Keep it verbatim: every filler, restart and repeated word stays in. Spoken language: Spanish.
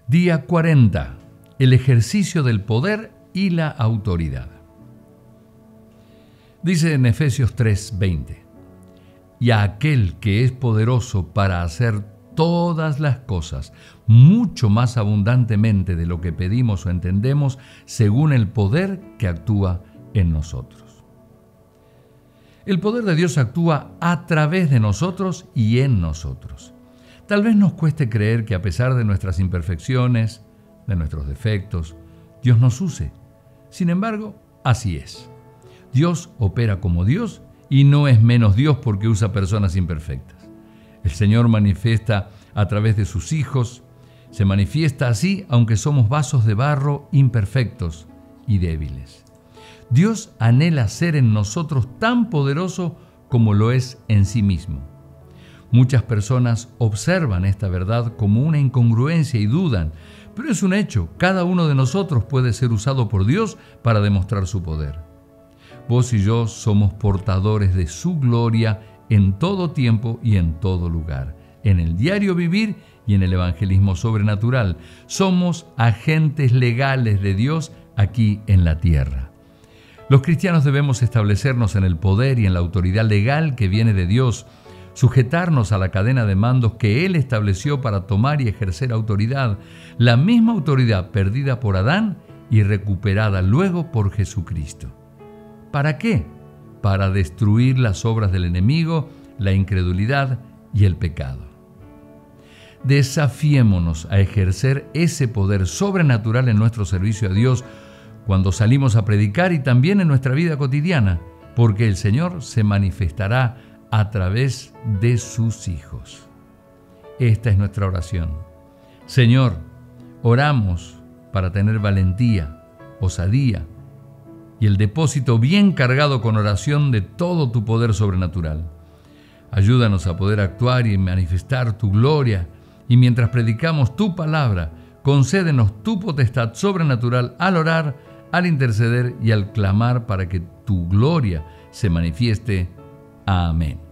Día cuarenta. El ejercicio del poder y la autoridad. Dice en Efesios tres veinte: y a aquel que es poderoso para hacer todas las cosas, mucho más abundantemente de lo que pedimos o entendemos, según el poder que actúa en nosotros. El poder de Dios actúa a través de nosotros y en nosotros. Tal vez nos cueste creer que a pesar de nuestras imperfecciones, de nuestros defectos, Dios nos use. Sin embargo, así es. Dios opera como Dios y no es menos Dios porque usa personas imperfectas. El Señor manifiesta a través de sus hijos, se manifiesta así aunque somos vasos de barro imperfectos y débiles. Dios anhela ser en nosotros tan poderoso como lo es en sí mismo. Muchas personas observan esta verdad como una incongruencia y dudan, pero es un hecho, cada uno de nosotros puede ser usado por Dios para demostrar su poder. Vos y yo somos portadores de su gloria en todo tiempo y en todo lugar, en el diario vivir y en el evangelismo sobrenatural. Somos agentes legales de Dios aquí en la tierra. Los cristianos debemos establecernos en el poder y en la autoridad legal que viene de Dios, sujetarnos a la cadena de mandos que Él estableció para tomar y ejercer autoridad, la misma autoridad perdida por Adán y recuperada luego por Jesucristo. ¿Para qué? Para destruir las obras del enemigo, la incredulidad y el pecado. Desafiémonos a ejercer ese poder sobrenatural en nuestro servicio a Dios cuando salimos a predicar y también en nuestra vida cotidiana, porque el Señor se manifestará a través de sus hijos. Esta es nuestra oración. Señor, oramos para tener valentía, osadía y el depósito bien cargado con oración de todo tu poder sobrenatural. Ayúdanos a poder actuar y manifestar tu gloria, y mientras predicamos tu palabra, concédenos tu potestad sobrenatural al orar, al interceder y al clamar para que tu gloria se manifieste. Amén.